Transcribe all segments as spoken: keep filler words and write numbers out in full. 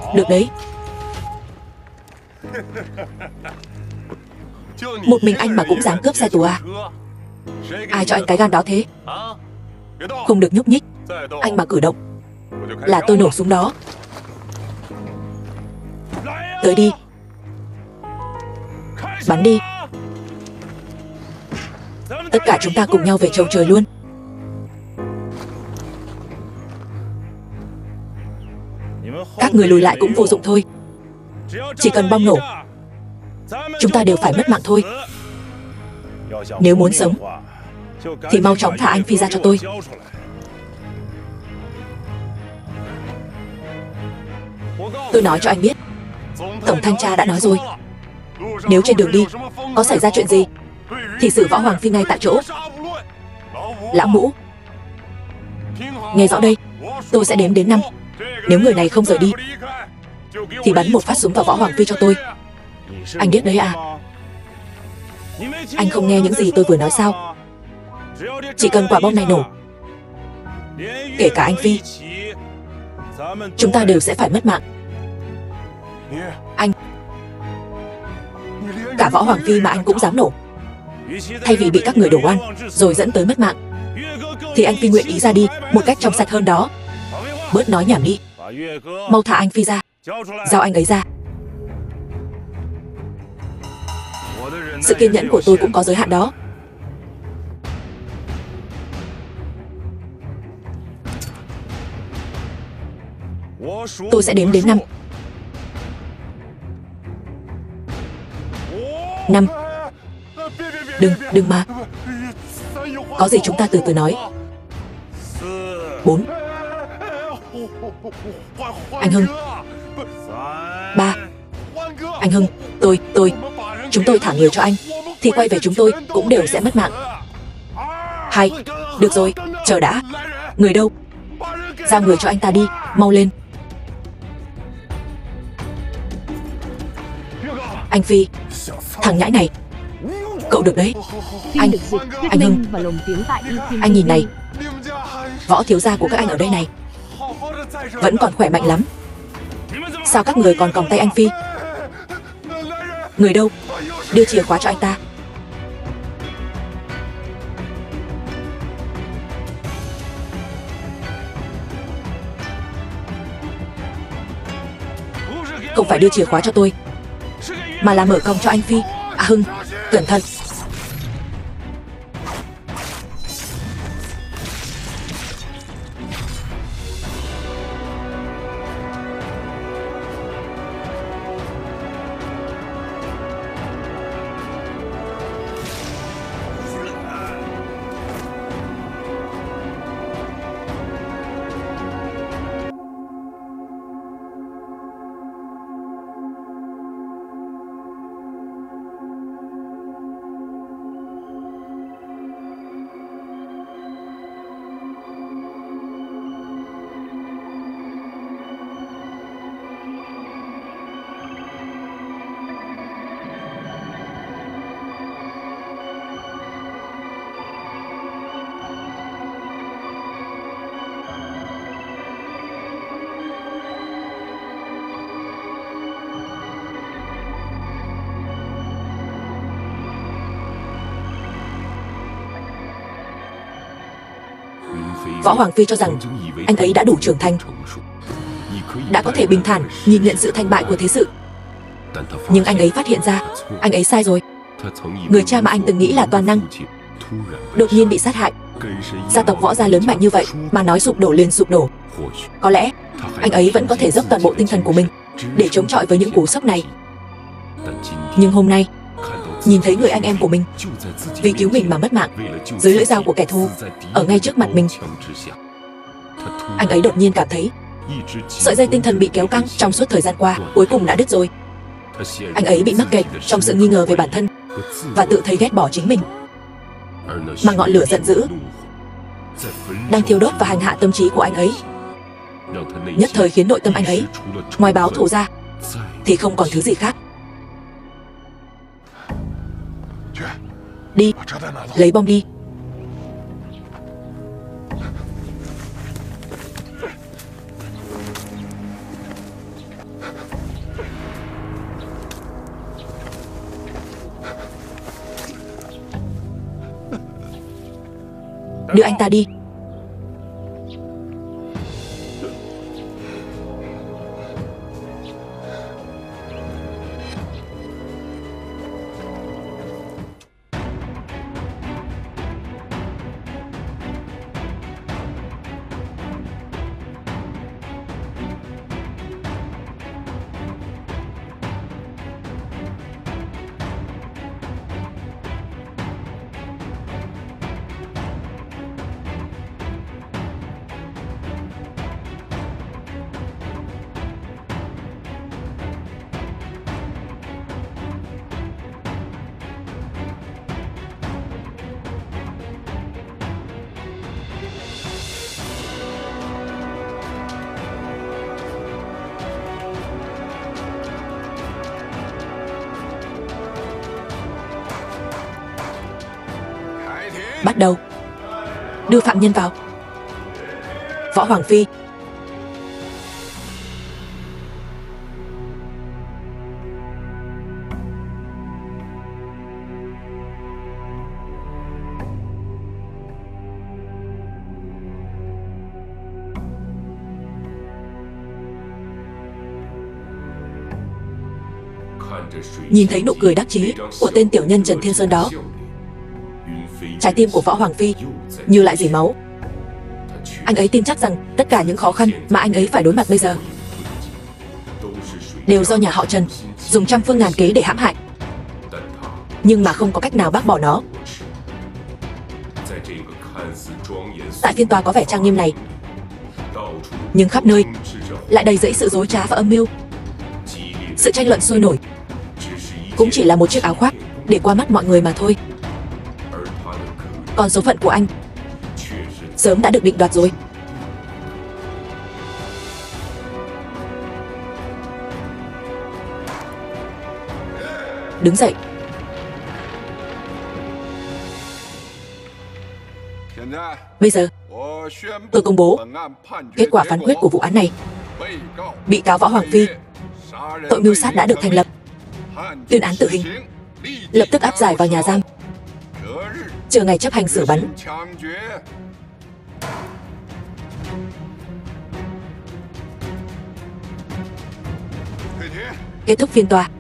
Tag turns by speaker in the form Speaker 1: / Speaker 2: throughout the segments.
Speaker 1: Được đấy. Một mình anh mà cũng dám cướp xe tù à? Ai cho anh cái gan đó thế? Không được nhúc nhích. Anh mà cử động là tôi nổ súng đó. Tới đi. Bắn đi. Tất cả chúng ta cùng nhau về chầu trời luôn. Các người lùi lại cũng vô dụng thôi. Chỉ cần bom nổ, chúng ta đều phải mất mạng thôi. Nếu muốn sống thì mau chóng thả anh Phi ra cho tôi. Tôi nói cho anh biết, Tổng thanh tra đã nói rồi, nếu trên đường đi có xảy ra chuyện gì thì xử Võ Hoàng Phi ngay tại chỗ. Lão Mũ, nghe rõ đây, tôi sẽ đếm đến năm. Nếu người này không rời đi thì bắn một phát súng vào Võ Hoàng Phi cho tôi. Anh biết đấy à? Anh không nghe những gì tôi vừa nói sao? Chỉ cần quả bom này nổ, kể cả anh Phi, chúng ta đều sẽ phải mất mạng. Anh, cả Võ Hoàng Phi mà anh cũng dám nổ. Thay vì bị các người đổ oan rồi dẫn tới mất mạng, thì anh Phi nguyện ý ra đi một cách trong sạch hơn đó. Bớt nói nhảm đi. Mau thả anh Phi ra. Giao anh ấy ra. Sự kiên nhẫn của tôi cũng có giới hạn đó. Tôi sẽ đếm đến năm. Năm. Đừng, đừng mà. Có gì chúng ta từ từ nói. Bốn. Anh Hưng. Ba. Anh Hưng, tôi, tôi Chúng tôi thả người cho anh thì quay về chúng tôi cũng đều sẽ mất mạng. Hai. Được rồi, chờ đã. Người đâu? Giao người cho anh ta đi, mau lên. Anh Phi, thằng nhãi này, cậu được đấy. Anh, anh Hưng, anh nhìn này, Võ thiếu gia của các anh ở đây này vẫn còn khỏe mạnh lắm. Sao các người còn còng tay anh Phi? Người đâu? Đưa chìa khóa cho anh ta. Không phải đưa chìa khóa cho tôi, mà là mở còng cho anh Phi. À Hưng, cẩn thận. Võ Hoàng Phi cho rằng anh ấy đã đủ trưởng thành, đã có thể bình thản nhìn nhận sự thành bại của thế sự. Nhưng anh ấy phát hiện ra anh ấy sai rồi. Người cha mà anh từng nghĩ là toàn năng đột nhiên bị sát hại. Gia tộc Võ gia lớn mạnh như vậy mà nói sụp đổ liền sụp đổ. Có lẽ anh ấy vẫn có thể dốc toàn bộ tinh thần của mình để chống chọi với những cú sốc này. Nhưng hôm nay nhìn thấy người anh em của mình vì cứu mình mà mất mạng dưới lưỡi dao của kẻ thù ở ngay trước mặt mình, anh ấy đột nhiên cảm thấy sợi dây tinh thần bị kéo căng trong suốt thời gian qua cuối cùng đã đứt rồi. Anh ấy bị mắc kẹt trong sự nghi ngờ về bản thân và tự thấy ghét bỏ chính mình. Mà ngọn lửa giận dữ đang thiêu đốt và hành hạ tâm trí của anh ấy, nhất thời khiến nội tâm anh ấy ngoài báo thù ra thì không còn thứ gì khác. Đi, lấy bom đi. Đưa anh ta đi. Bắt đầu. Đưa phạm nhân vào. Võ Hoàng Phi. Nhìn thấy nụ cười đắc chí của tên tiểu nhân Trần Thiên Sơn đó, trái tim của Võ Hoàng Phi như lại dỉ máu. Anh ấy tin chắc rằng tất cả những khó khăn mà anh ấy phải đối mặt bây giờ đều do nhà họ Trần dùng trăm phương ngàn kế để hãm hại, nhưng mà không có cách nào bác bỏ nó. Tại phiên tòa có vẻ trang nghiêm này, nhưng khắp nơi lại đầy rẫy sự dối trá và âm mưu. Sự tranh luận sôi nổi cũng chỉ là một chiếc áo khoác để qua mắt mọi người mà thôi. Còn số phận của anh sớm đã được định đoạt rồi. Đứng dậy. Bây giờ tôi công bố kết quả phán quyết của vụ án này. Bị cáo Võ Hoàng Phi tội mưu sát đã được thành lập, tuyên án tử hình, lập tức áp giải vào nhà giam, chờ ngày chấp hành xử bắn. Kết thúc phiên tòa.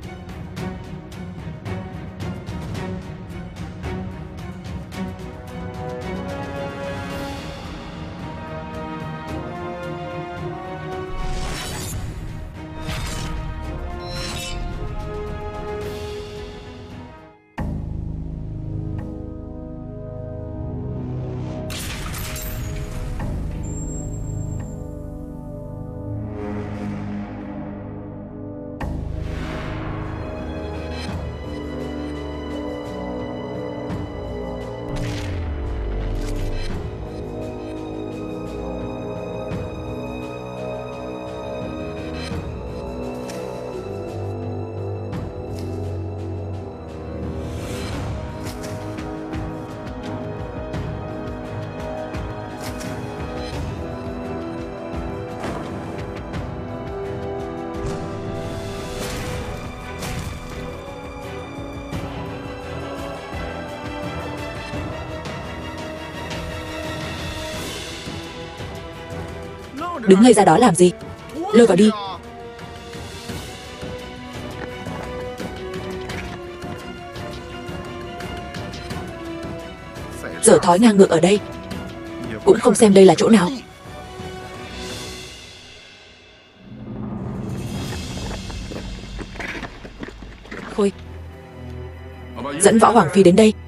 Speaker 1: Đứng ngây ra đó làm gì? Lôi vào đi. Dở thói ngang ngược ở đây, cũng không xem đây là chỗ nào. Khôi, dẫn Võ Hoàng Phi đến đây.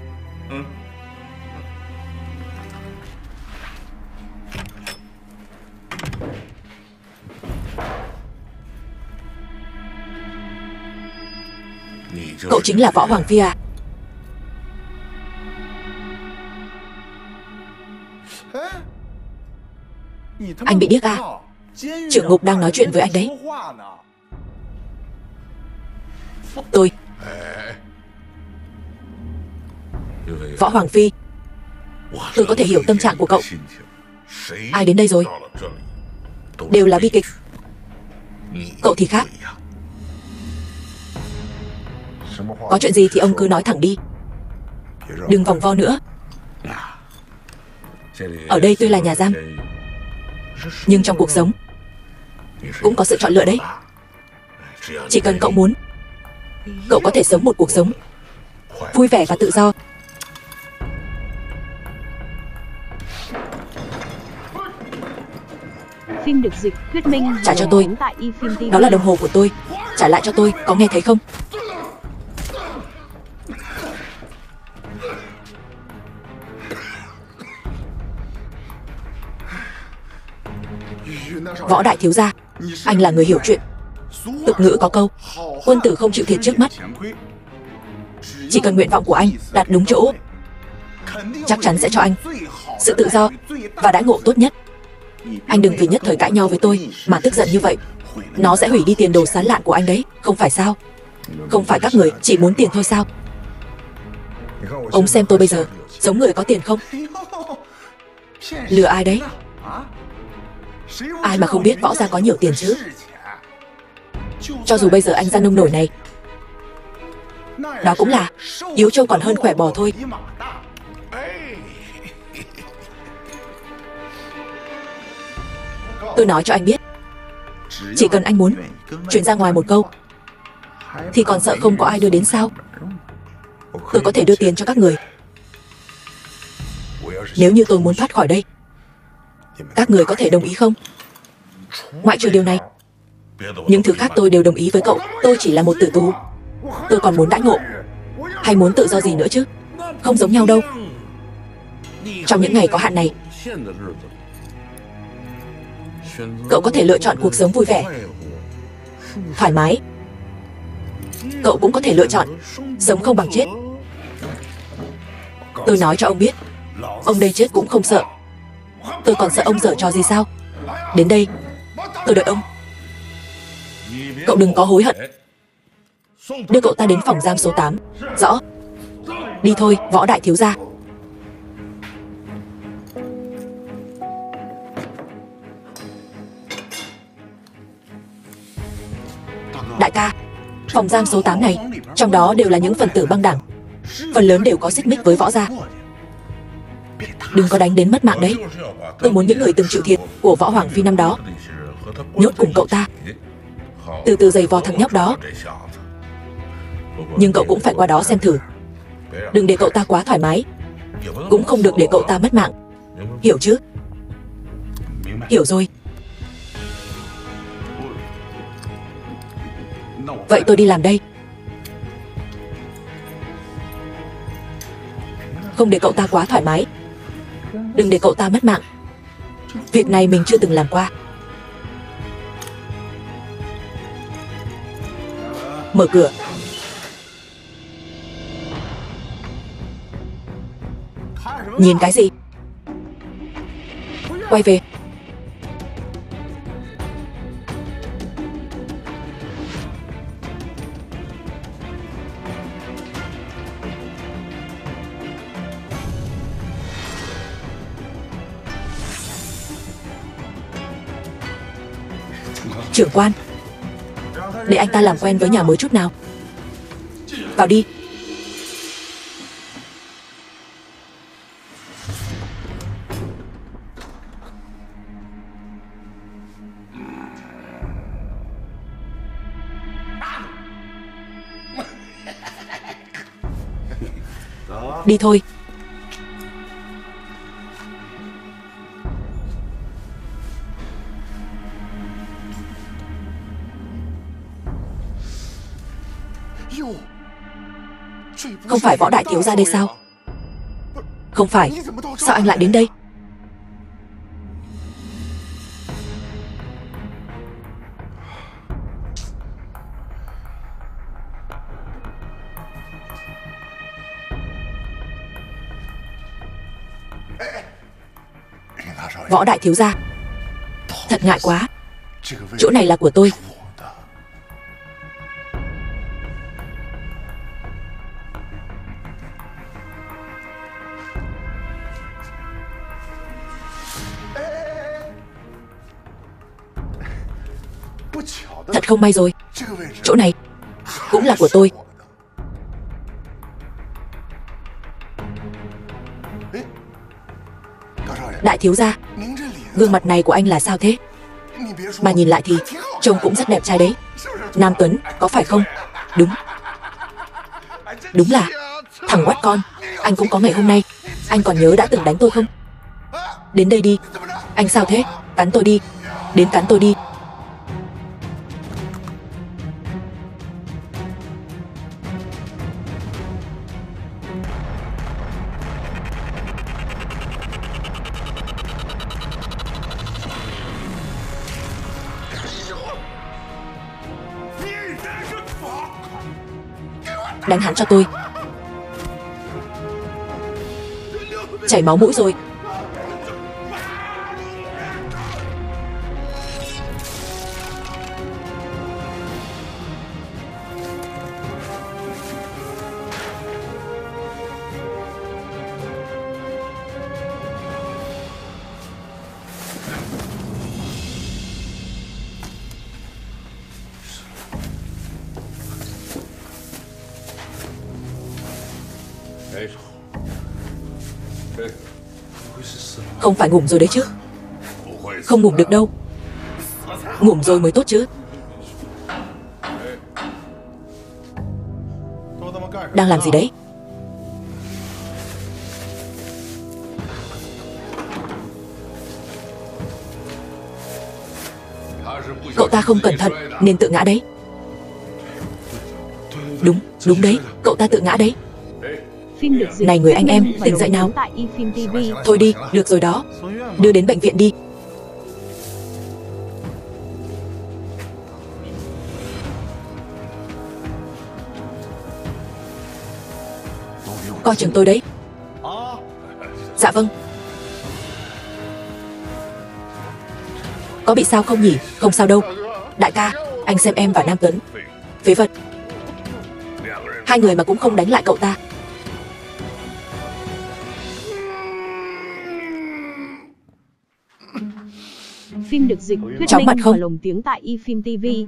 Speaker 1: Cậu chính là Võ Hoàng Phi à? Anh bị điếc à? Trưởng ngục đang nói chuyện với anh đấy. Tôi Võ Hoàng Phi, tôi có thể hiểu tâm trạng của cậu. Ai đến đây rồi đều là bi kịch. Cậu thì khác. Có chuyện gì thì ông cứ nói thẳng đi, đừng vòng vo nữa. Ở đây tuy là nhà giam, nhưng trong cuộc sống cũng có sự chọn lựa đấy. Chỉ cần cậu muốn, cậu có thể sống một cuộc sống vui vẻ và tự do.
Speaker 2: Phim được dịch thuyết minh.
Speaker 1: Trả cho tôi. Đó là đồng hồ của tôi. Trả lại cho tôi, có nghe thấy không? Võ đại thiếu gia, anh là người hiểu chuyện. Tục ngữ có câu, quân tử không chịu thiệt trước mắt. Chỉ cần nguyện vọng của anh đặt đúng chỗ, chắc chắn sẽ cho anh sự tự do và đãi ngộ tốt nhất. Anh đừng vì nhất thời cãi nhau với tôi mà tức giận như vậy. Nó sẽ hủy đi tiền đồ sán lạn của anh đấy, không phải sao? Không phải các người chỉ muốn tiền thôi sao? Ông xem tôi bây giờ giống người có tiền không? Lừa ai đấy? Ai mà không biết võ gia có nhiều tiền chứ? Cho dù bây giờ anh ra nông nổi này, đó cũng là yếu trâu còn hơn khỏe bò thôi. Tôi nói cho anh biết, chỉ cần anh muốn chuyển ra ngoài một câu, thì còn sợ không có ai đưa đến sao? Tôi có thể đưa tiền cho các người. Nếu như tôi muốn thoát khỏi đây, các người có thể đồng ý không? Ngoại trừ điều này, những thứ khác tôi đều đồng ý với cậu. Tôi chỉ là một tử tù. Tôi còn muốn đãi ngộ hay muốn tự do gì nữa chứ? Không giống nhau đâu. Trong những ngày có hạn này, cậu có thể lựa chọn cuộc sống vui vẻ, thoải mái. Cậu cũng có thể lựa chọn sống không bằng chết. Tôi nói cho ông biết, ông đây chết cũng không sợ. Tôi còn sợ ông giở trò gì sao? Đến đây, tôi đợi ông. Cậu đừng có hối hận. Đưa cậu ta đến phòng giam số tám. Rõ. Đi thôi, Võ đại thiếu gia. Đại ca, phòng giam số tám này, trong đó đều là những phần tử băng đảng. Phần lớn đều có xích mích với võ gia. Đừng có đánh đến mất mạng đấy. Tôi muốn những người từng chịu thiệt của Võ Hoàng Phi năm đó nhốt cùng cậu ta, từ từ giày vò thằng nhóc đó. Nhưng cậu cũng phải qua đó xem thử. Đừng để cậu ta quá thoải mái, cũng không được để cậu ta mất mạng. Hiểu chứ? Hiểu rồi. Vậy tôi đi làm đây. Không để cậu ta quá thoải mái, đừng để cậu ta mất mạng. Việc này mình chưa từng làm qua. Mở cửa. Nhìn cái gì? Quay về. Trưởng quan, để anh ta làm quen với nhà mới chút nào. Vào đi. Đi thôi. Không phải Võ đại thiếu gia đây sao? Không phải. Sao anh lại đến đây? Võ đại thiếu gia, thật ngại quá. Chỗ này là của tôi. Thật không may rồi. Chỗ này cũng là của tôi. Đại thiếu gia, gương mặt này của anh là sao thế? Mà nhìn lại thì trông cũng rất đẹp trai đấy. Nam Tuấn, có phải không? Đúng. Đúng là thằng quát con, anh cũng có ngày hôm nay. Anh còn nhớ đã từng đánh tôi không? Đến đây đi. Anh sao thế? Cắn tôi đi. Đến cắn tôi đi. Đánh hắn cho tôi. Chảy máu mũi rồi. Không phải ngủm rồi đấy chứ? Không ngủm được đâu. Ngủm rồi mới tốt chứ. Đang làm gì đấy? Cậu ta không cẩn thận nên tự ngã đấy. Đúng, đúng đấy, cậu ta tự ngã đấy.
Speaker 2: Phim được dịch
Speaker 1: Này người anh em, tỉnh dậy nào.
Speaker 2: tại eFilm ti vi.
Speaker 1: Thôi đi, được rồi đó. Đưa đến bệnh viện đi. Coi chừng tôi đấy. Dạ vâng. Có bị sao không nhỉ? Không sao đâu. Đại ca, anh xem em và Nam Tuấn. Phế vật. Hai người mà cũng không đánh lại cậu ta.
Speaker 2: Phim được dịch thuyết
Speaker 1: Chóng
Speaker 2: minh
Speaker 1: mặt không?
Speaker 2: và lồng tiếng tại eFilm ti vi.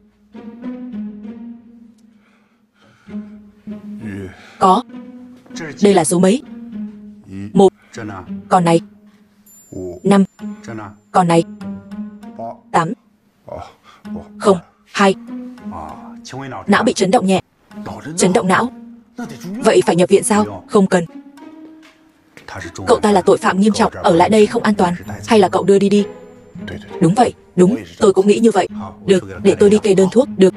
Speaker 1: Có. Đây là số mấy? Một. Còn này. Năm. Còn này. Tám. Không. Hai. Não bị chấn động nhẹ. Chấn động não. Vậy phải nhập viện sao? Không cần. Cậu ta là tội phạm nghiêm trọng, ở lại đây không an toàn. Hay là cậu đưa đi đi. Đúng vậy, đúng, tôi cũng nghĩ như vậy. Được, để tôi đi kê đơn thuốc, được.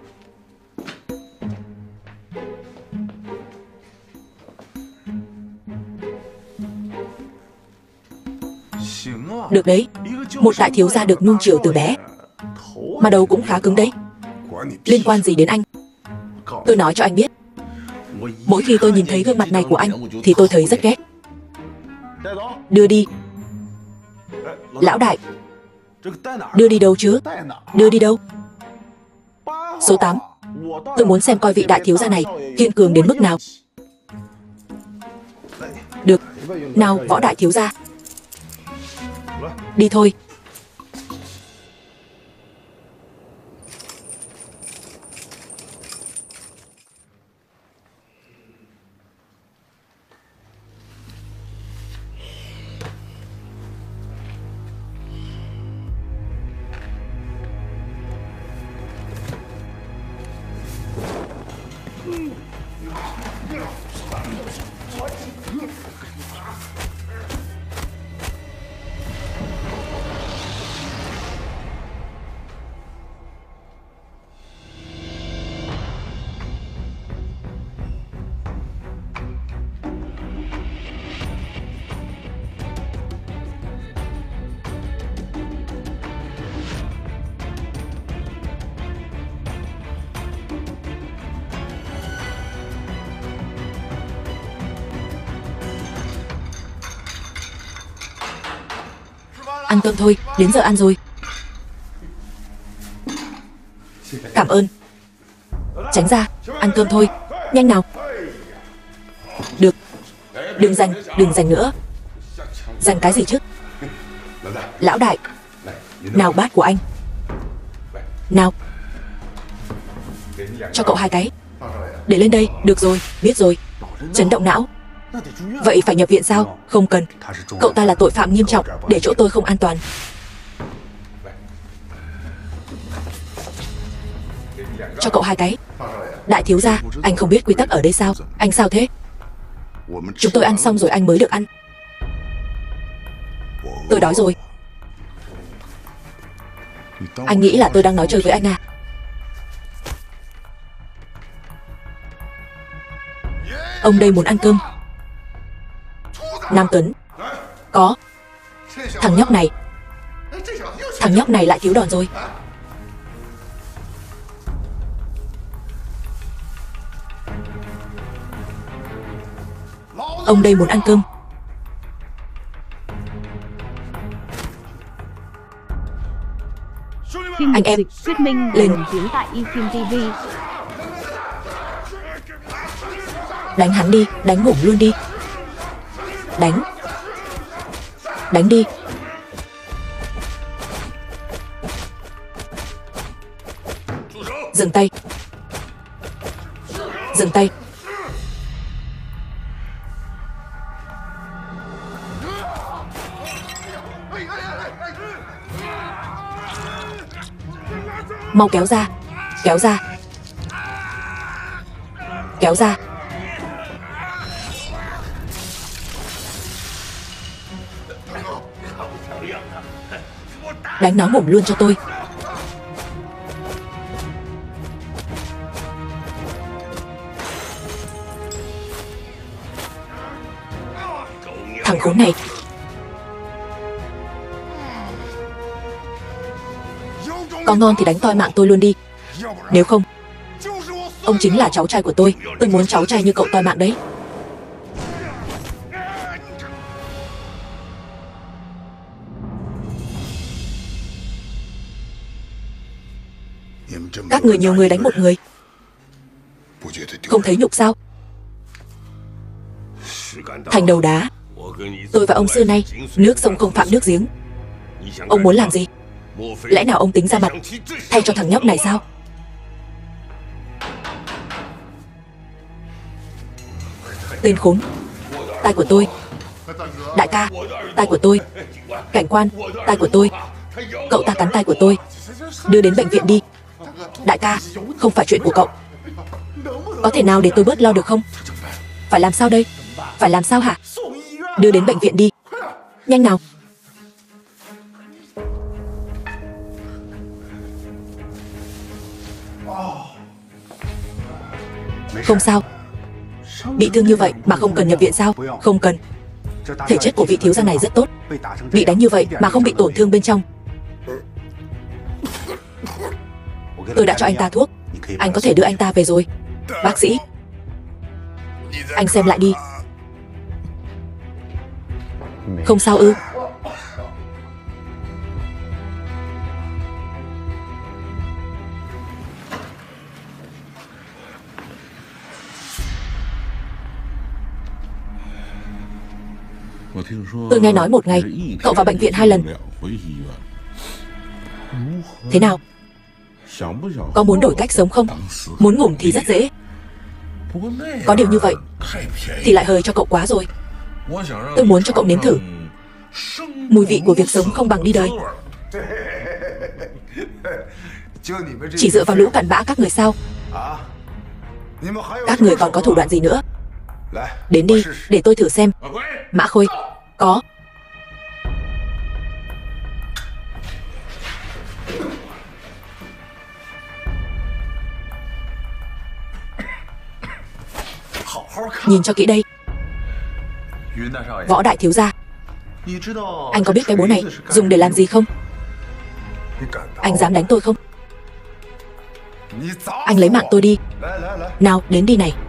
Speaker 1: Được đấy, một đại thiếu gia được nuông chiều từ bé. Mà đầu cũng khá cứng đấy. Liên quan gì đến anh? Tôi nói cho anh biết. Mỗi khi tôi nhìn thấy gương mặt này của anh thì tôi thấy rất ghét. Đưa đi. Lão đại. Đưa đi đâu chứ? Đưa đi đâu? Số tám. Tôi muốn xem coi vị đại thiếu gia này kiên cường đến mức nào. Được. Nào võ đại thiếu gia. Đi thôi. Ăn cơm thôi, đến giờ ăn rồi. Cảm ơn. Tránh ra, ăn cơm thôi. Nhanh nào. Được. Đừng giành, đừng giành nữa. Giành cái gì chứ? Lão đại. Nào bát của anh. Nào. Cho cậu hai cái. Để lên đây, được rồi, biết rồi. Chấn động não. Vậy phải nhập viện sao? Không cần. Cậu ta là tội phạm nghiêm trọng, để chỗ tôi không an toàn. Cho cậu hai cái. Đại thiếu gia, anh không biết quy tắc ở đây sao? Anh sao thế? Chúng tôi ăn xong rồi anh mới được ăn. Tôi đói rồi. Anh nghĩ là tôi đang nói chơi với anh à? Ông đây muốn ăn cơm. Nam Tuấn. Có. Thằng nhóc này. Thằng nhóc này lại thiếu đòn rồi. Ông đây muốn ăn cơm.
Speaker 2: Phim
Speaker 1: anh
Speaker 2: được
Speaker 1: em
Speaker 2: dịch thuyết minh
Speaker 1: lên.
Speaker 2: nổi tiếng tại eFilm ti vi.
Speaker 1: Đánh hắn đi, đánh ngủng luôn đi. Đánh. Đánh đi. Dừng tay. Dừng tay. Mau kéo ra. Kéo ra. Kéo ra. Đánh nó ngủm luôn cho tôi. Thằng khốn này. Có ngon thì đánh toi mạng tôi luôn đi. Nếu không, ông chính là cháu trai của tôi. Tôi muốn cháu trai như cậu toi mạng đấy. Các người nhiều người đánh một người, không thấy nhục sao? Thành đầu đá. Tôi và ông xưa nay nước sông không phạm nước giếng. Ông muốn làm gì? Lẽ nào ông tính ra mặt thay cho thằng nhóc này sao? Tên khốn. Tai của tôi. Đại ca, tai của tôi. Cảnh quan, tai của tôi. Cậu ta cắn tai của tôi. Đưa đến bệnh viện đi. Đại ca, không phải chuyện của cậu. Có thể nào để tôi bớt lo được không? Phải làm sao đây? Phải làm sao hả? Đưa đến bệnh viện đi. Nhanh nào. Không sao. Bị thương như vậy mà không cần nhập viện sao? Không cần. Thể chất của vị thiếu gia này rất tốt. Bị đánh như vậy mà không bị tổn thương bên trong. Tôi đã cho anh ta thuốc. Anh có thể đưa anh ta về rồi. Bác sĩ, anh xem lại đi. Không sao ư? Tôi nghe nói một ngày cậu vào bệnh viện hai lần. Thế nào? Có muốn đổi cách sống không? Muốn ngủm thì rất dễ. Có điều như vậy thì lại hời cho cậu quá rồi. Tôi muốn cho cậu nếm thử mùi vị của việc sống không bằng đi đời. Chỉ dựa vào lũ cặn bã các người sao? Các người còn có thủ đoạn gì nữa? Đến đi, để tôi thử xem. Mã Khôi. Có. Nhìn cho kỹ đây. Võ đại thiếu gia. Anh có biết cái búa này dùng để làm gì không? Anh dám đánh tôi không? Anh lấy mạng tôi đi. Nào, đến đi này.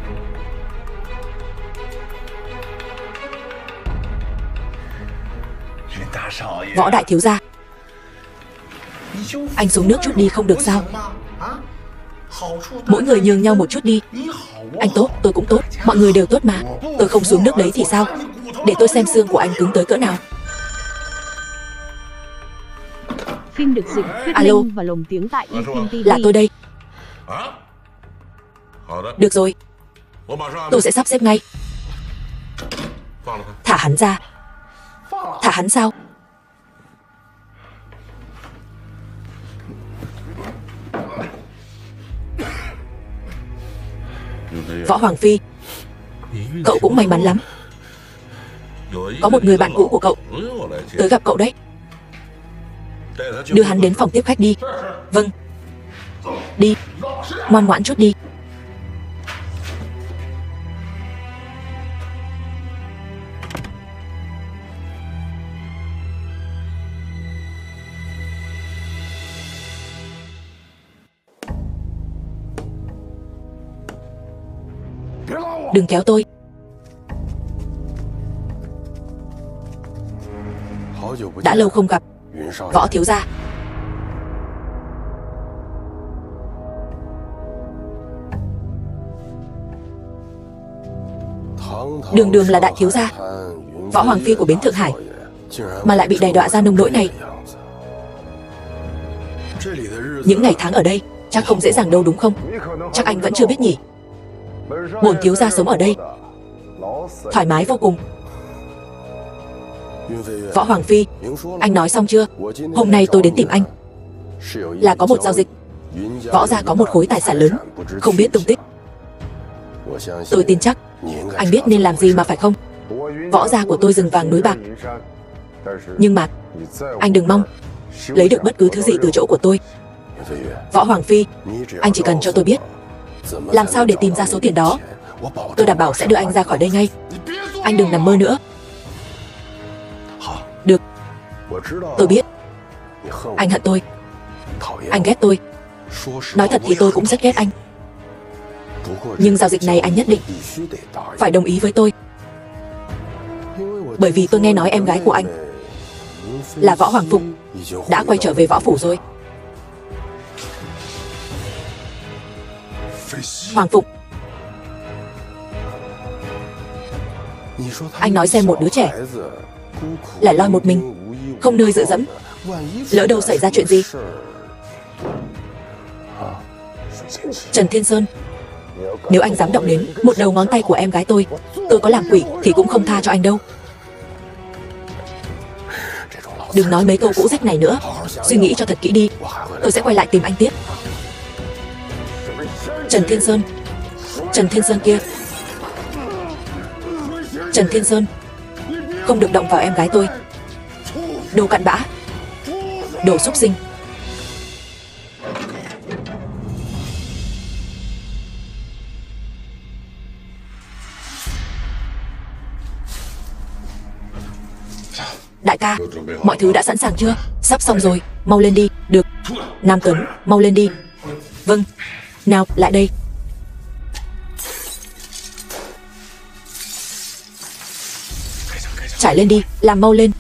Speaker 1: Võ đại thiếu gia, anh xuống nước chút đi không được sao? Mỗi người nhường nhau một chút đi. Anh tốt, tôi cũng tốt. Mọi người đều tốt mà. Tôi không xuống nước đấy thì sao? Để tôi xem xương của anh cứng tới cỡ nào.
Speaker 2: Phim được dịch thuyết
Speaker 1: Alo.
Speaker 2: minh và lồng tiếng tại eFilm ti vi.
Speaker 1: Là tôi đây. Được rồi, tôi sẽ sắp xếp ngay. Thả hắn ra. Thả hắn sao? Võ Hoàng Phi, cậu cũng may mắn lắm. Có một người bạn cũ của cậu tới gặp cậu đấy. Đưa hắn đến phòng tiếp khách đi. Vâng. Đi. Ngoan ngoãn chút đi. Đừng kéo tôi. Đã lâu không gặp, Võ thiếu gia. Đường đường là đại thiếu gia, Võ Hoàng Phi của Bến Thượng Hải, mà lại bị đày đọa ra nông nỗi này. Những ngày tháng ở đây chắc không dễ dàng đâu đúng không? Chắc anh vẫn chưa biết nhỉ. Bổn thiếu gia sống ở đây thoải mái vô cùng. Võ Hoàng Phi, anh nói xong chưa? Hôm nay tôi đến tìm anh là có một giao dịch. Võ gia có một khối tài sản lớn không biết tung tích. Tôi tin chắc anh biết nên làm gì mà phải không? Võ gia của tôi rừng vàng núi bạc. Nhưng mà anh đừng mong lấy được bất cứ thứ gì từ chỗ của tôi. Võ Hoàng Phi, anh chỉ cần cho tôi biết làm sao để tìm ra số tiền đó, tôi đảm bảo sẽ đưa anh ra khỏi đây ngay. Anh đừng nằm mơ nữa. Được. Tôi biết anh hận tôi, anh ghét tôi. Nói thật thì tôi cũng rất ghét anh. Nhưng giao dịch này anh nhất định phải đồng ý với tôi. Bởi vì tôi nghe nói em gái của anh là Võ Hoàng Phụng đã quay trở về Võ Phủ rồi. Hoàng Phụng. Anh nói xem, một đứa trẻ lẻ loi một mình, không nơi dựa dẫm, lỡ đâu xảy ra chuyện gì. Trần Thiên Sơn, nếu anh dám động đến một đầu ngón tay của em gái tôi, tôi có làm quỷ thì cũng không tha cho anh đâu. Đừng nói mấy câu cũ rách này nữa. Suy nghĩ cho thật kỹ đi. Tôi sẽ quay lại tìm anh tiếp. Trần Thiên Sơn. Trần Thiên Sơn kia. Trần Thiên Sơn, không được động vào em gái tôi. Đồ cặn bã, đồ súc sinh. Đại ca, mọi thứ đã sẵn sàng chưa? Sắp xong rồi, mau lên đi. Được. Nam Tuấn, mau lên đi. Vâng. Nào, lại đây. Trải lên đi, làm mau lên.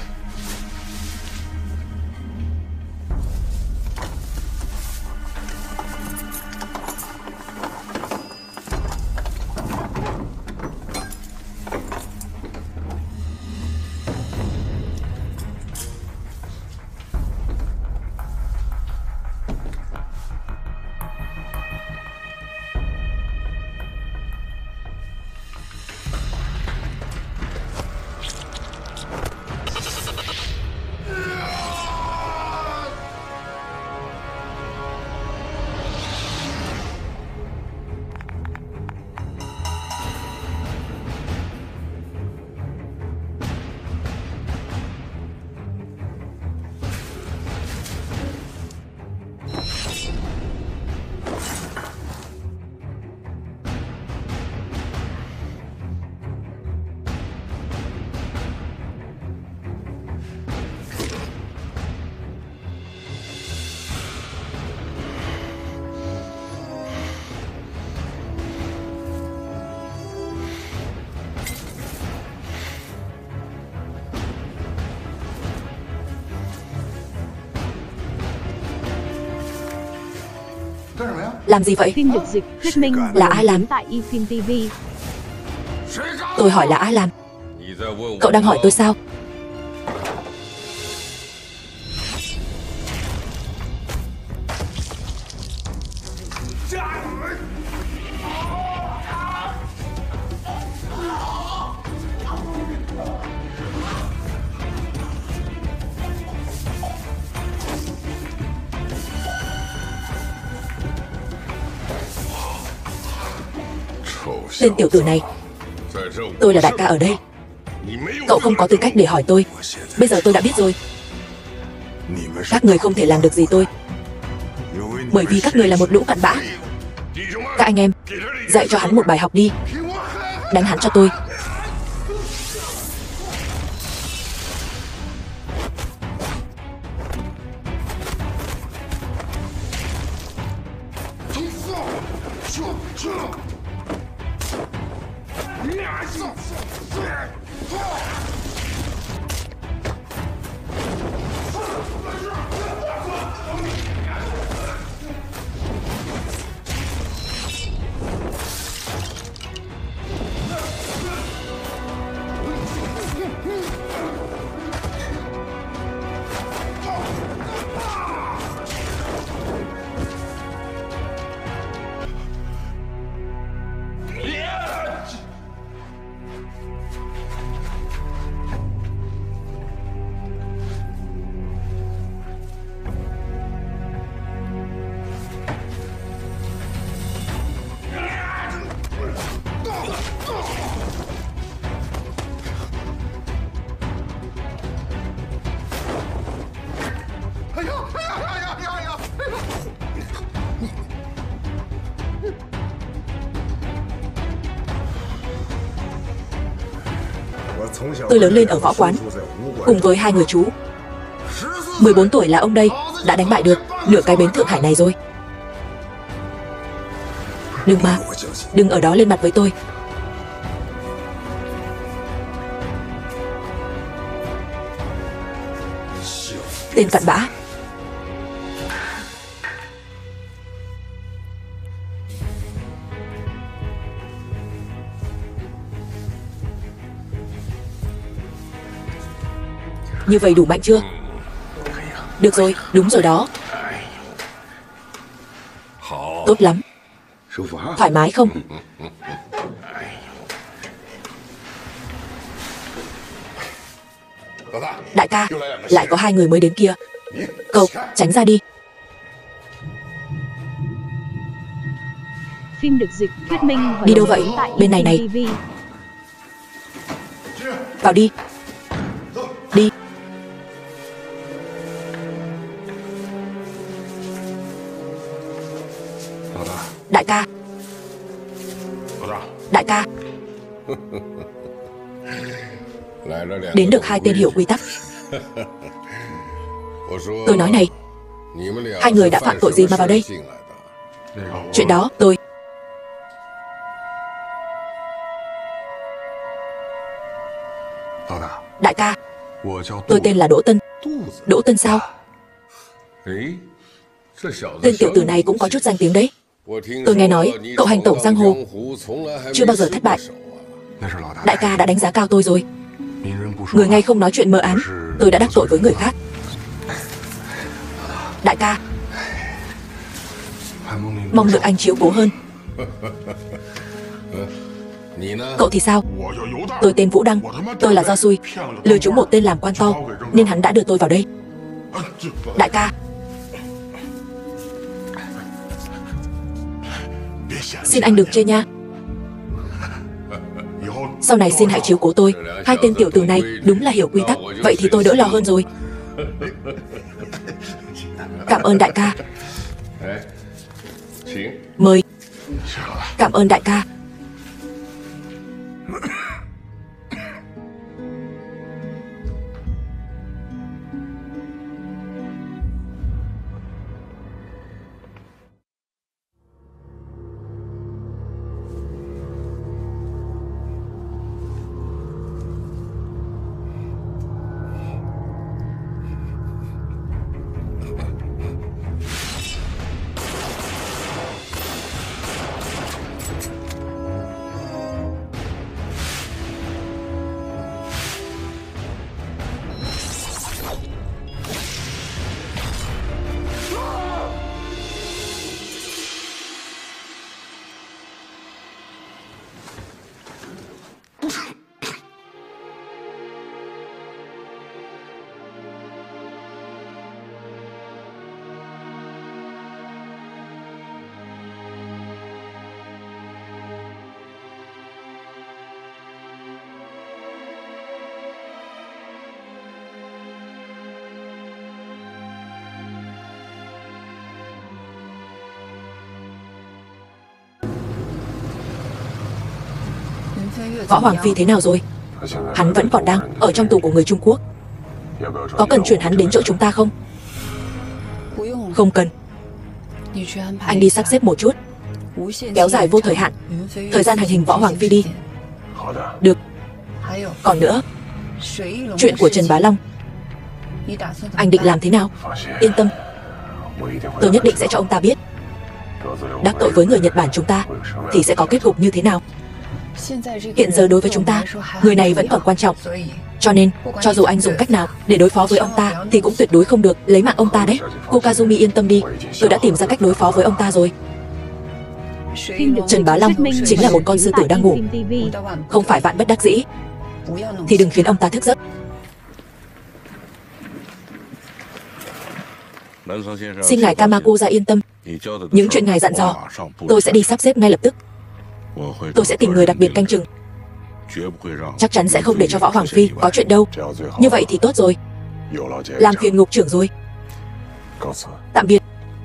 Speaker 1: Làm gì vậy?
Speaker 2: Phim được dịch thuyết minh
Speaker 1: là ai làm?
Speaker 2: tại eFilm ti vi.
Speaker 1: Tôi hỏi là ai làm? Cậu đang hỏi tôi sao? Tên tiểu tử này. Tôi là đại ca ở đây. Cậu không có tư cách để hỏi tôi. Bây giờ tôi đã biết rồi. Các người không thể làm được gì tôi, bởi vì các người là một lũ cặn bã. Các anh em, dạy cho hắn một bài học đi. Đánh hắn cho tôi. Tôi lớn lên ở võ quán cùng với hai người chú. mười bốn tuổi là ông đây đã đánh bại được nửa cái bến Thượng Hải này rồi. Đừng mà, đừng ở đó lên mặt với tôi. Tên cặn bã. Như vậy đủ mạnh chưa? Được rồi, đúng rồi đó. Tốt lắm. Thoải mái không? Đại ca, lại có hai người mới đến kia. Cậu, tránh ra đi.
Speaker 2: Phim được dịch thuyết minh và
Speaker 1: đi đâu vậy? Bên này này. Vào đi. Đi. Đại ca. Đại ca. Đến được hai tên hiểu quy tắc. Tôi nói này, hai người đã phạm tội gì mà vào đây? Chuyện đó tôi... Đại ca, tôi tên là Đỗ Tân. Đỗ Tân sao? Tên tiểu tử này cũng có chút danh tiếng đấy. Tôi nghe nói cậu hành tẩu giang hồ chưa bao giờ thất bại. Đại ca đã đánh giá cao tôi rồi. Người ngay không nói chuyện mờ ám, tôi đã đắc tội với người khác. Đại ca, mong được anh chiếu cố hơn. Cậu thì sao? Tôi tên Vũ Đăng. Tôi là do xui lừa trúng một tên làm quan to nên hắn đã đưa tôi vào đây. Đại ca, xin anh đừng chê nha. Sau này xin hãy chiếu cố tôi. Hai tên tiểu tử này đúng là hiểu quy tắc. Vậy thì tôi đỡ lo hơn rồi. Cảm ơn đại ca. Mời. Cảm ơn đại ca. Võ Hoàng Phi thế nào rồi? Hắn vẫn còn đang ở trong tù của người Trung Quốc. Có cần chuyển hắn đến chỗ chúng ta không? Không cần. Anh đi sắp xếp một chút, kéo dài vô thời hạn thời gian hành hình Võ Hoàng Phi đi. Được. Còn nữa, chuyện của Trần Bá Long, anh định làm thế nào? Yên tâm, tôi nhất định sẽ cho ông ta biết đắc tội với người Nhật Bản chúng ta thì sẽ có kết cục như thế nào. Hiện giờ đối với chúng ta, người này vẫn còn quan trọng. Cho nên, cho dù anh dùng cách nào để đối phó với ông ta thì cũng tuyệt đối không được lấy mạng ông ta đấy. Cô Kazumi yên tâm đi, tôi đã tìm ra cách đối phó với ông ta rồi. Trần Bá Long chính là một con sư tử đang ngủ, không phải vạn bất đắc dĩ thì đừng khiến ông ta thức giấc. Xin ngài Kamakuza yên tâm, những chuyện ngài dặn dò tôi sẽ đi sắp xếp ngay lập tức. Tôi sẽ tìm người đặc biệt canh chừng, chắc chắn sẽ không để cho Võ Hoàng Phi có chuyện đâu. Như vậy thì tốt rồi, làm phiền ngục trưởng rồi. Tạm biệt.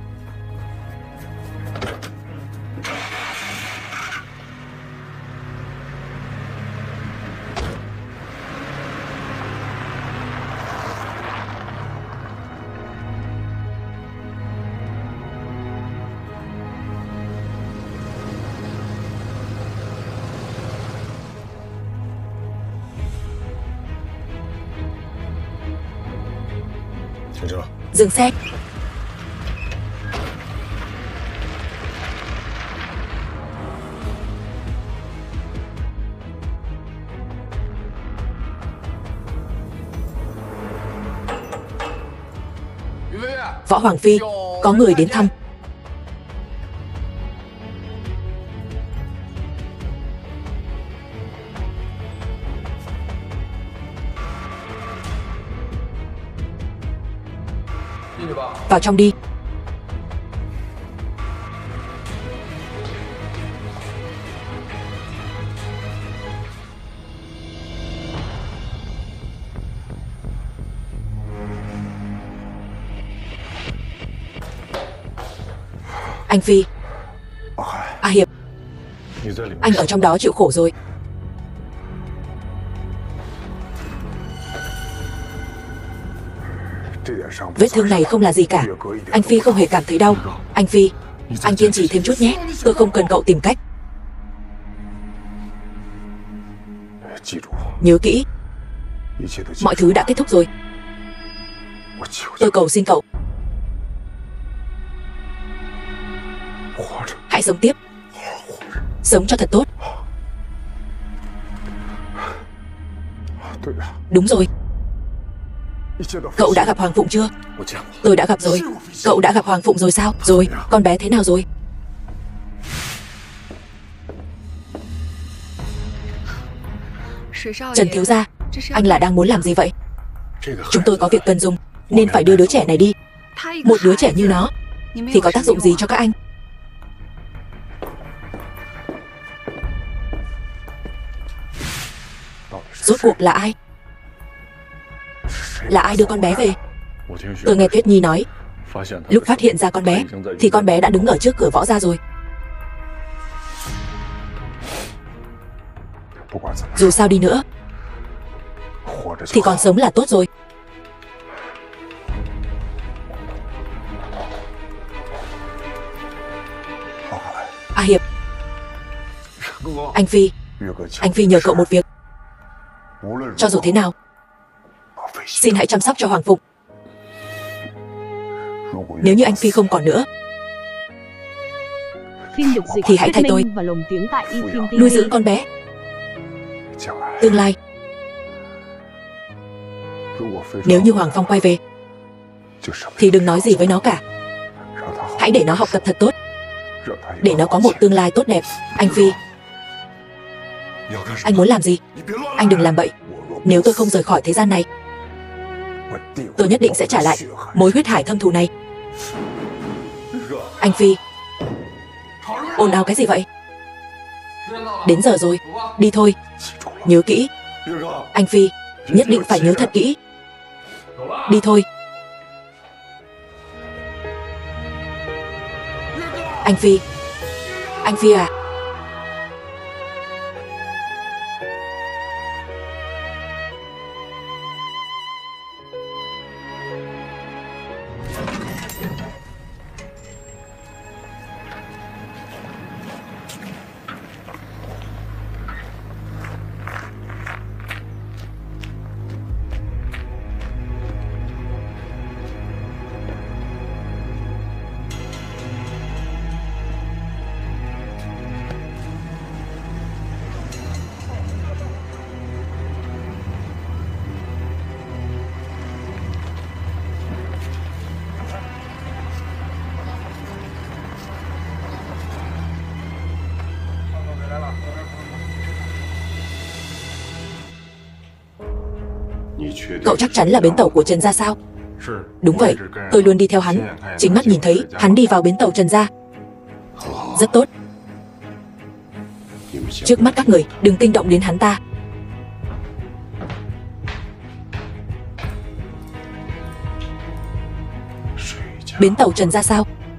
Speaker 1: Dừng xe. Võ Hoàng Phi, có người đến thăm. Vào trong đi. Anh Phi. A Hiệp, anh ở trong đó chịu khổ rồi. Vết thương này không là gì cả, anh Phi không hề cảm thấy đau. Anh Phi, anh kiên trì thêm chút nhé, tôi không cần cậu tìm cách. Nhớ kỹ, mọi thứ đã kết thúc rồi. Tôi cầu xin cậu, hãy sống tiếp, sống cho thật tốt. Đúng rồi. Cậu đã gặp Hoàng Phụng chưa? Tôi đã gặp rồi. Cậu đã gặp Hoàng Phụng rồi sao? Rồi, con bé thế nào rồi? Trần thiếu gia, anh là đang muốn làm gì vậy? Chúng tôi có việc cần dùng nên phải đưa đứa trẻ này đi. Một đứa trẻ như nó thì có tác dụng gì cho các anh? Rốt cuộc là ai? Là ai đưa con bé về? Tôi nghe Tuyết Nhi nói, lúc phát hiện ra con bé thì con bé đã đứng ở trước cửa Võ gia rồi. Dù sao đi nữa thì còn sống là tốt rồi. A Hiệp, anh Phi, anh Phi nhờ cậu một việc. Cho dù thế nào, xin hãy chăm sóc cho Hoàng Phụng. Nếu như anh Phi không còn nữa thì hãy thay tôi nuôi dưỡng con bé. Tương lai, nếu như Hoàng Phong quay về thì đừng nói gì với nó cả. Hãy để nó học tập thật tốt, để nó có một tương lai tốt đẹp. Anh Phi, anh muốn làm gì? Anh đừng làm bậy. Nếu tôi không rời khỏi thế gian này, tôi nhất định sẽ trả lại mối huyết hải thâm thù này. Anh Phi, ồn ào cái gì vậy? Đến giờ rồi, đi thôi. Nhớ kỹ. Anh Phi, nhất định phải nhớ thật kỹ. Đi thôi. Anh Phi, anh Phi à? Cậu chắc chắn là bến tàu của Trần gia sao? Đúng vậy, tôi luôn đi theo hắn. Chính mắt nhìn thấy hắn đi vào bến tàu Trần gia. Rất tốt. Trước mắt các người, đừng kinh động đến hắn ta. Bến tàu Trần gia sao?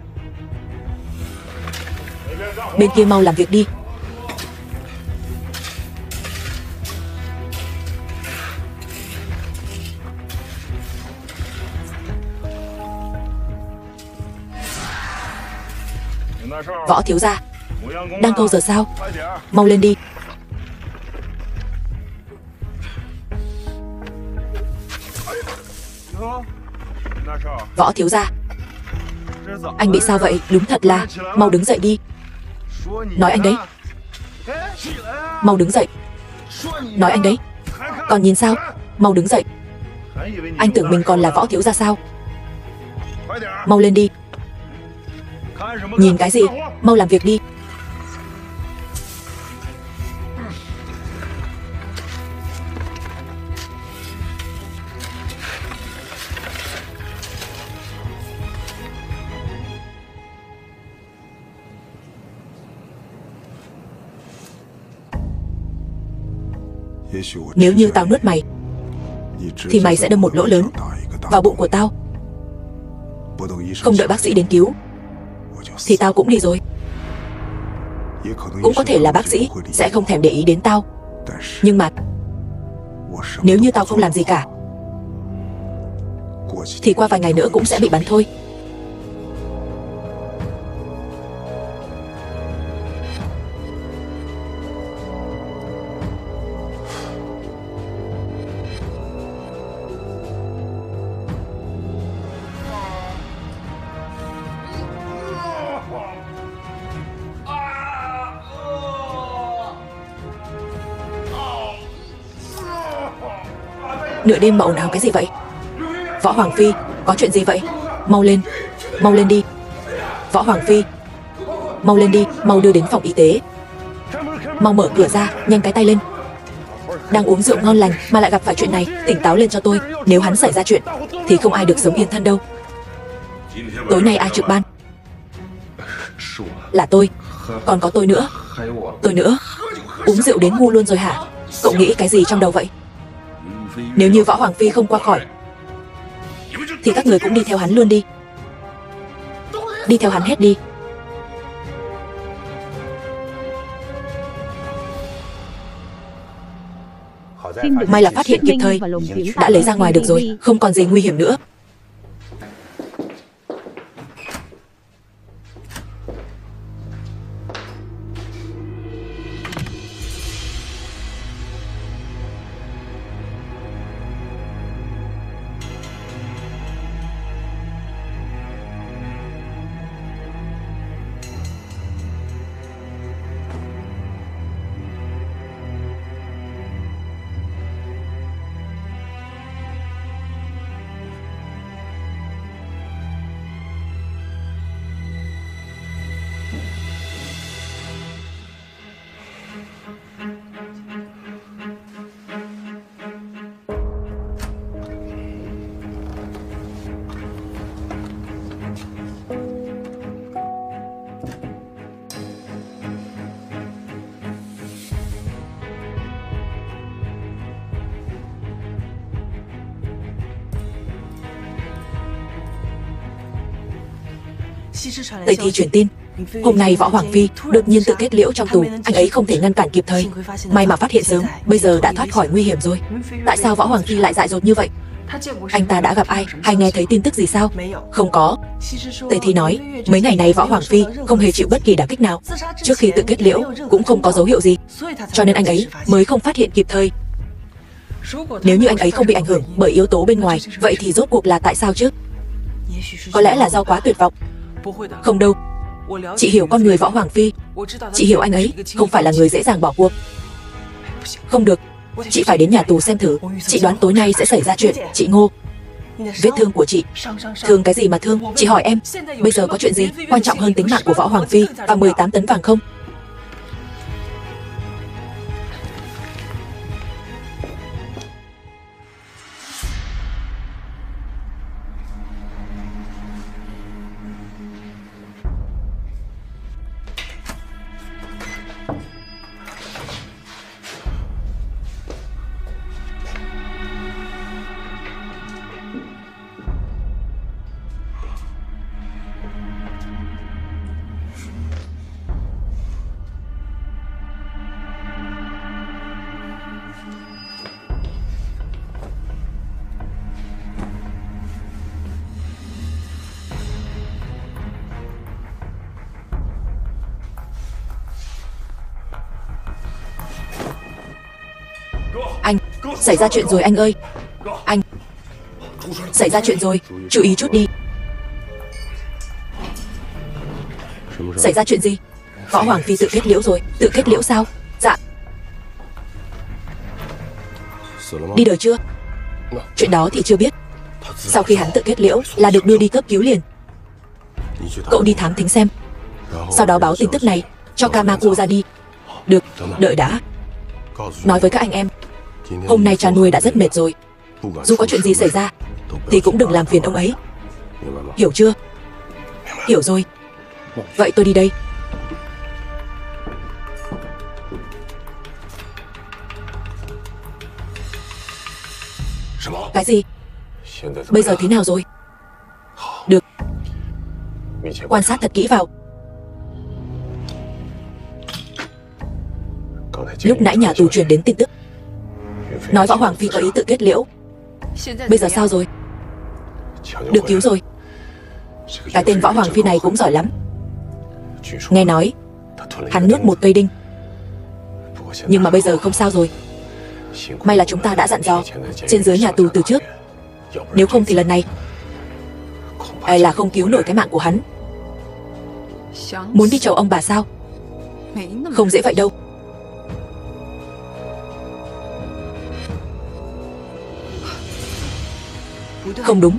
Speaker 1: Bên kia mau làm việc đi. Võ thiếu gia, đang câu giờ sao? Mau lên đi. Võ thiếu gia, anh bị sao vậy? Đúng thật là, mau đứng dậy đi. Nói anh đấy. Mau đứng dậy. Nói anh đấy. Còn nhìn sao? Mau đứng dậy. Anh tưởng mình còn là võ thiếu gia sao? Mau lên đi. Nhìn cái gì? Mau làm việc đi. Nếu như tao nuốt mày thì mày sẽ đâm một lỗ lớn vào bụng của tao. Không đợi bác sĩ đến cứu thì tao cũng đi rồi. Cũng có thể là bác sĩ sẽ không thèm để ý đến tao. Nhưng mà nếu như tao không làm gì cả thì qua vài ngày nữa cũng sẽ bị bắn thôi. Nửa đêm mà ồn ào cái gì vậy? Võ Hoàng Phi, có chuyện gì vậy? Mau lên, mau lên đi. Võ Hoàng Phi, mau lên đi, mau đưa đến phòng y tế. Mau mở cửa ra, nhanh cái tay lên. Đang uống rượu ngon lành mà lại gặp phải chuyện này, tỉnh táo lên cho tôi. Nếu hắn xảy ra chuyện thì không ai được sống yên thân đâu. Tối nay ai trực ban? Là tôi. Còn có tôi nữa. Tôi nữa. Uống rượu đến ngu luôn rồi hả? Cậu nghĩ cái gì trong đầu vậy? Nếu như Võ Hoàng Phi không qua khỏi thì các người cũng đi theo hắn luôn đi. Đi theo hắn hết đi. May là phát hiện kịp thời, đã lấy ra ngoài được rồi, không còn gì nguy hiểm nữa. Tây Thi truyền tin, hôm nay Võ Hoàng Phi đột nhiên tự kết liễu trong tù, anh ấy không thể ngăn cản kịp thời. May mà phát hiện sớm, bây giờ đã thoát khỏi nguy hiểm rồi. Tại sao Võ Hoàng Phi lại dại dột như vậy? Anh ta đã gặp ai hay nghe thấy tin tức gì sao? Không có. Tây Thi nói, mấy ngày này Võ Hoàng Phi không hề chịu bất kỳ đả kích nào. Trước khi tự kết liễu cũng không có dấu hiệu gì, cho nên anh ấy mới không phát hiện kịp thời. Nếu như anh ấy không bị ảnh hưởng bởi yếu tố bên ngoài, vậy thì rốt cuộc là tại sao chứ? Có lẽ là do quá tuyệt vọng. Không đâu. Chị hiểu con người Võ Hoàng Phi. Chị hiểu anh ấy không phải là người dễ dàng bỏ cuộc. Không được. Chị phải đến nhà tù xem thử. Chị đoán tối nay sẽ xảy ra chuyện. Chị Ngô, vết thương của chị. Thương cái gì mà thương? Chị hỏi em, bây giờ có chuyện gì quan trọng hơn tính mạng của Võ Hoàng Phi và mười tám tấn vàng không? Xảy ra chuyện rồi anh ơi. Anh. Xảy ra chuyện rồi, chú ý chút đi. Xảy ra chuyện gì? Võ Hoàng Phi tự kết liễu rồi. Tự kết liễu sao? Dạ. Đi đời chưa? Chuyện đó thì chưa biết. Sau khi hắn tự kết liễu là được đưa đi cấp cứu liền. Cậu đi thám thính xem, sau đó báo tin tức này cho Kamako ra đi. Được, đợi đã. Nói với các anh em, hôm nay cha nuôi đã rất mệt rồi. Dù có chuyện gì xảy ra thì cũng đừng làm phiền ông ấy. Hiểu chưa? Hiểu rồi. Vậy tôi đi đây. Cái gì? Bây giờ thế nào rồi? Được. Quan sát thật kỹ vào. Lúc nãy nhà tù truyền đến tin tức, nói Võ Hoàng Phi có ý tự kết liễu. Bây giờ sao rồi? Được cứu rồi. Cái tên Võ Hoàng Phi này cũng giỏi lắm. Nghe nói hắn nuốt một cây đinh. Nhưng mà bây giờ không sao rồi. May là chúng ta đã dặn dò trên dưới nhà tù từ trước. Nếu không thì lần này hay là không cứu nổi cái mạng của hắn. Muốn đi chầu ông bà sao? Không dễ vậy đâu. Không đúng.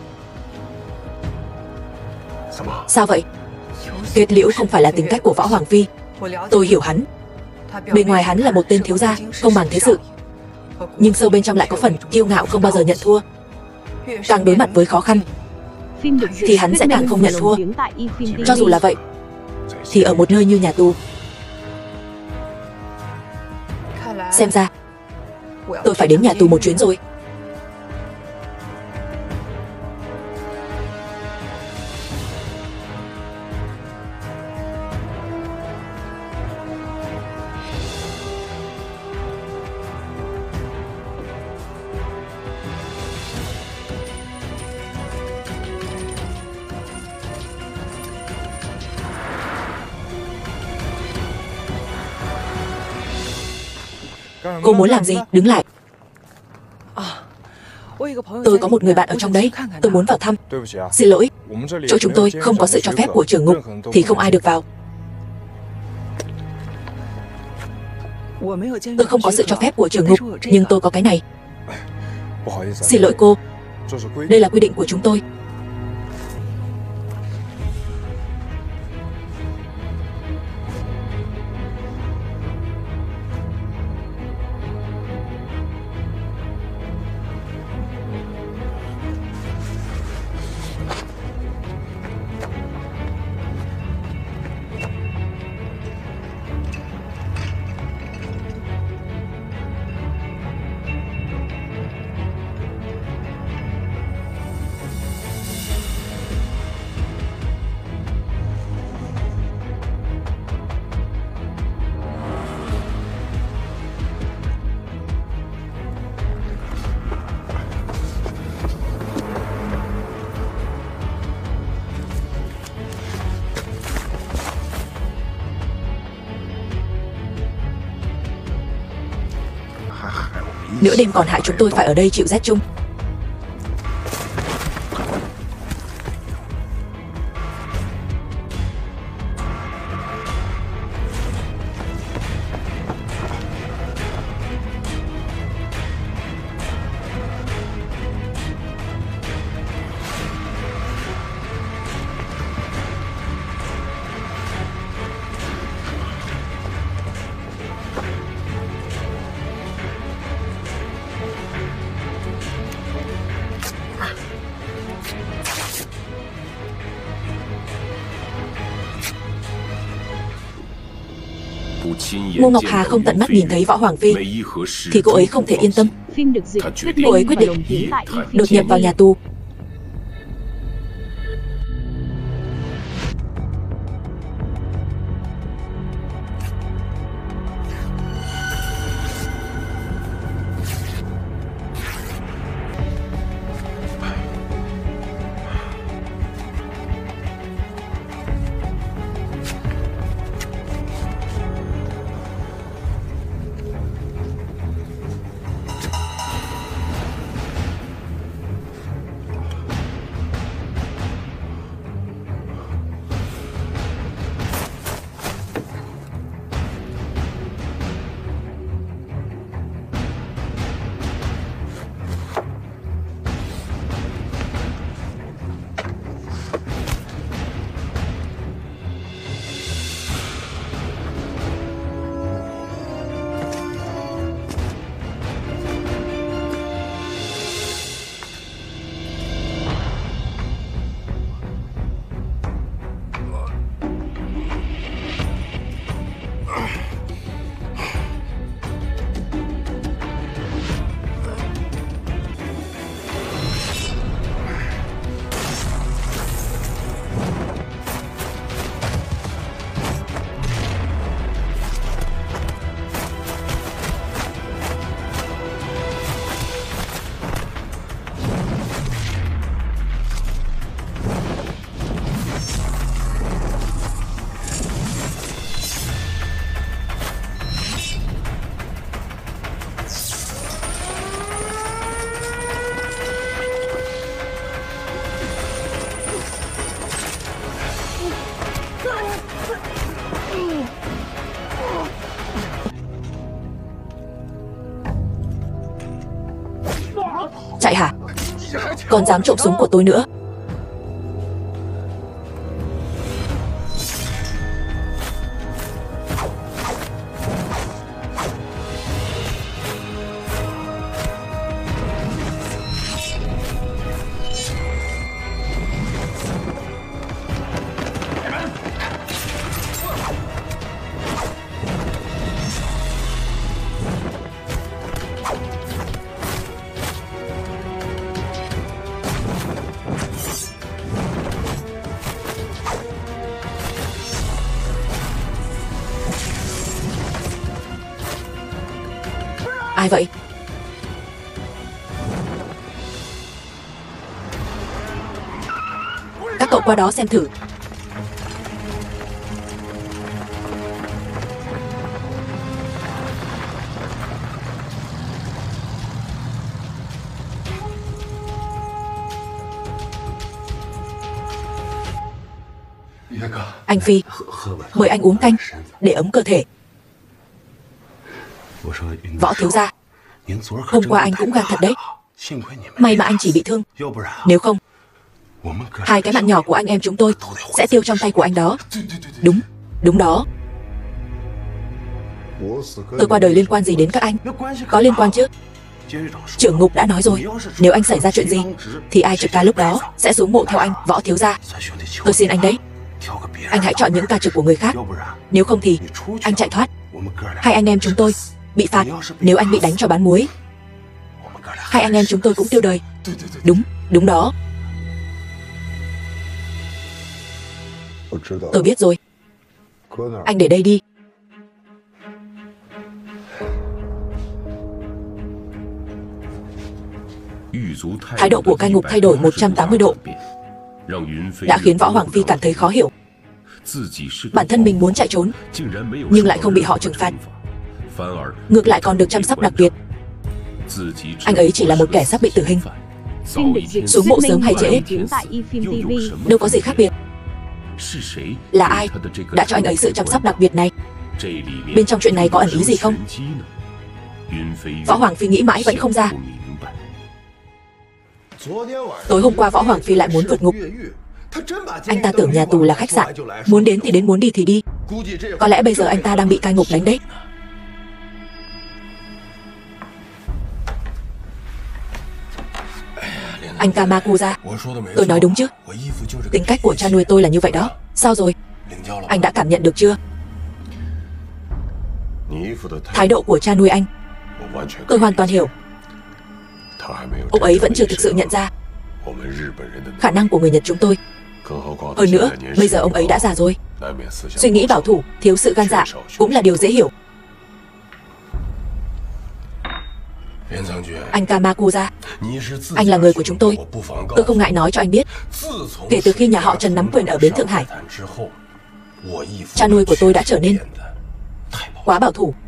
Speaker 1: Sao vậy? Kết liễu không phải là tính cách của Võ Hoàng Phi. Tôi hiểu hắn. Bề ngoài hắn là một tên thiếu gia không màng thế sự, nhưng sâu bên trong lại có phần kiêu ngạo không bao giờ nhận thua. Càng đối mặt với khó khăn thì hắn sẽ càng không nhận thua. Cho dù là vậy thì ở một nơi như nhà tù, xem ra tôi phải đến nhà tù một chuyến rồi. Cô muốn làm gì? Đứng lại. Tôi có một người bạn ở trong đấy, tôi muốn vào thăm. Xin lỗi, chỗ chúng tôi không có sự cho phép của trưởng ngục thì không ai được vào. Tôi không có sự cho phép của trưởng ngục, nhưng tôi có cái này. Xin lỗi cô, đây là quy định của chúng tôi. Nửa đêm còn hại chúng tôi phải ở đây chịu rét chung. Ngô Ngọc Hà không tận mắt nhìn thấy Võ Hoàng Phi thì cô ấy không thể yên tâm. Cô ấy quyết định đột nhập vào nhà tù. còn dám trộm súng của tôi nữa. Ai vậy? Các cậu qua đó xem thử. Anh Phi, mời anh uống canh để ấm cơ thể. Võ thiếu gia, hôm qua anh cũng gan thật đấy. May mà anh chỉ bị thương. Nếu không, hai cái mạng nhỏ của anh em chúng tôi sẽ tiêu trong tay của anh đó. Đúng, đúng đó. Tôi qua đời liên quan gì đến các anh? Có liên quan chứ. Trưởng ngục đã nói rồi, nếu anh xảy ra chuyện gì thì ai trực ca lúc đó sẽ xuống mộ theo anh, Võ thiếu gia. Tôi xin anh đấy, anh hãy chọn những ca trực của người khác. Nếu không thì anh chạy thoát, hai anh em chúng tôi bị phạt. Nếu anh bị đánh cho bán muối, hai anh em chúng tôi cũng tiêu đời. Đúng, đúng đó. Tôi biết rồi. Anh để đây đi. Thái độ của cai ngục thay đổi một trăm tám mươi độ, đã khiến Võ Hoàng Phi cảm thấy khó hiểu. Bản thân mình muốn chạy trốn, nhưng lại không bị họ trừng phạt, ngược lại còn được chăm sóc đặc biệt. Anh ấy chỉ là một kẻ sắp bị tử hình. Xuống mộ sớm hay trễ đâu có gì khác biệt. Là ai đã cho anh ấy sự chăm sóc đặc biệt này? Bên trong chuyện này có ẩn ý gì không? Võ Hoàng Phi nghĩ mãi vẫn không ra. Tối hôm qua Võ Hoàng Phi lại muốn vượt ngục. Anh ta tưởng nhà tù là khách sạn, muốn đến thì đến, muốn đi thì đi. Có lẽ bây giờ anh ta đang bị cai ngục đánh đấy. Anh Kamakuza, tôi nói đúng chứ? Tính cách của cha nuôi tôi là như vậy đó. Sao rồi? Anh đã cảm nhận được chưa? Thái độ của cha nuôi anh tôi hoàn toàn hiểu. Ông ấy vẫn chưa thực sự nhận ra khả năng của người Nhật chúng tôi. Hơn nữa, bây giờ ông ấy đã già rồi, suy nghĩ bảo thủ, thiếu sự gan dạ cũng là điều dễ hiểu. Anh Kamakuza, anh là người của chúng tôi. Tôi không ngại nói cho anh biết, kể từ khi nhà họ Trần nắm quyền ở bến Thượng Hải, cha nuôi của tôi đã trở nên quá bảo thủ.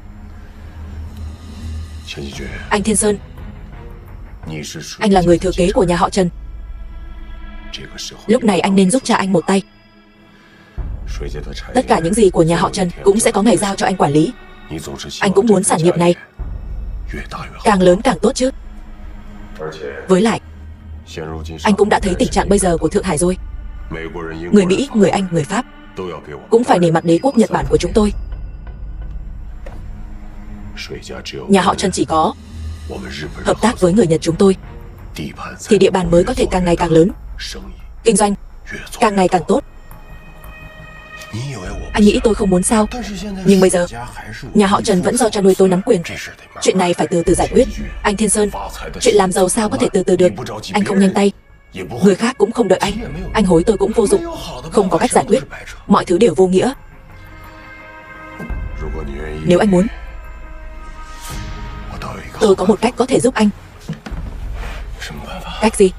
Speaker 1: Anh Thiên Sơn, anh là người thừa kế của nhà họ Trần. Lúc này anh nên giúp cha anh một tay. Tất cả những gì của nhà họ Trần cũng sẽ có ngày giao cho anh quản lý. Anh cũng muốn sản nghiệp này càng lớn càng tốt chứ. Với lại, anh cũng đã thấy tình trạng bây giờ của Thượng Hải rồi. Người Mỹ, người Anh, người Pháp cũng phải nể mặt đế quốc Nhật Bản của chúng tôi. Nhà họ Trần chỉ có hợp tác với người Nhật chúng tôi thì địa bàn mới có thể càng ngày càng lớn, kinh doanh càng ngày càng tốt. Anh nghĩ tôi không muốn sao? Nhưng bây giờ nhà họ Trần vẫn do cha nuôi tôi nắm quyền. Chuyện này phải từ từ giải quyết. Anh Thiên Sơn, chuyện làm giàu sao có thể từ từ được? Anh không nhanh tay, người khác cũng không đợi anh. Anh hối tôi cũng vô dụng, không có cách giải quyết. Mọi thứ đều vô nghĩa. Nếu anh muốn, tôi có một cách có thể giúp anh. Cách gì?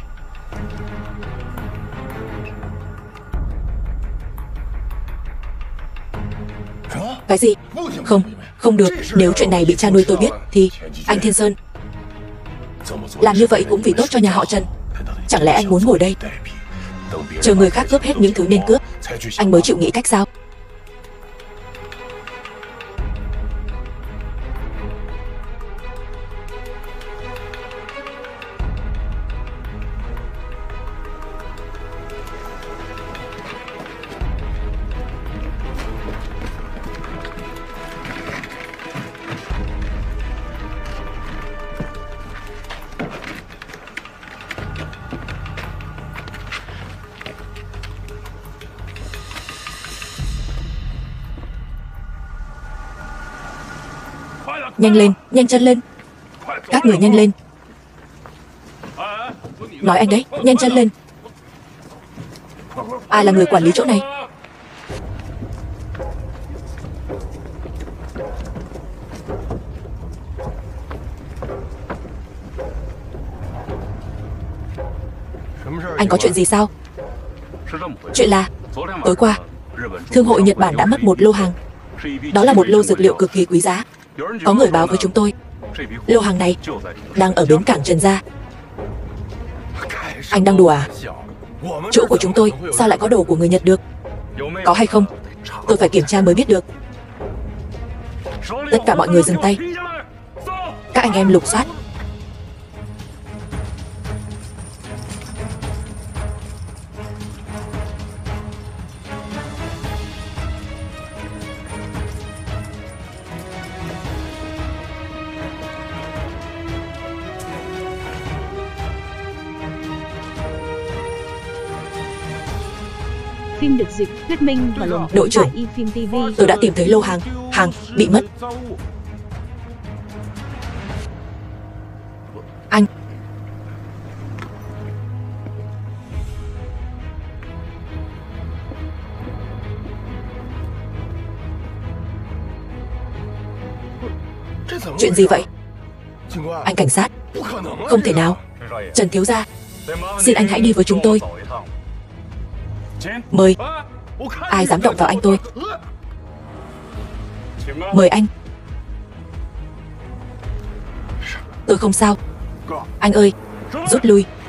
Speaker 1: Cái gì? Không, không được. Nếu chuyện này bị cha nuôi tôi biết thì... Anh Thiên Sơn, làm như vậy cũng vì tốt cho nhà họ Trần. Chẳng lẽ anh muốn ngồi đây chờ người khác cướp hết những thứ nên cướp, anh mới chịu nghĩ cách sao? Nhanh lên, nhanh chân lên. Các người nhanh lên. Nói anh đấy, nhanh chân lên. Ai là người quản lý chỗ này? Anh có chuyện gì sao? Chuyện là tối qua Thương hội Nhật Bản đã mất một lô hàng. Đó là một lô dược liệu cực kỳ quý giá. Có người báo với chúng tôi lô hàng này đang ở bến cảng Trần Gia. Anh đang đùa à? Chỗ của chúng tôi sao lại có đồ của người Nhật được? Có hay không? Tôi phải kiểm tra mới biết được. Tất cả mọi người dừng tay. Các anh em lục soát.
Speaker 2: Phim được dịch, thuyết minh và luồng
Speaker 1: Đội trưởng,
Speaker 2: eFilm ti vi.
Speaker 1: tôi đã tìm thấy lô hàng. Hàng bị mất. Anh Chuyện gì vậy? Anh cảnh sát. Không thể nào. Trần thiếu gia, xin anh hãy đi với chúng tôi. Mời. Ai dám động vào anh tôi? Mời anh. Tôi không sao. Anh ơi, rút lui.